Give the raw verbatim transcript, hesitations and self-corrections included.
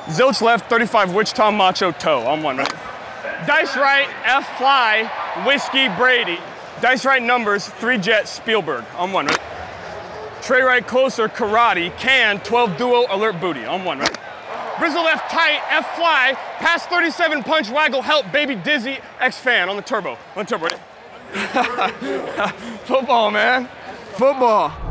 Zilch left, thirty-five Wichita Macho Toe. On one, right? Dice right, F Fly, Whiskey Brady. Dice right numbers, three Jet Spielberg. On one, right? Tray right closer, Karate, Can, twelve Duo Alert Booty. On one, right? Brizzle left tight, F Fly, pass thirty-seven Punch Waggle Help Baby Dizzy X Fan on the turbo. On the turbo, right? Football, man. Football.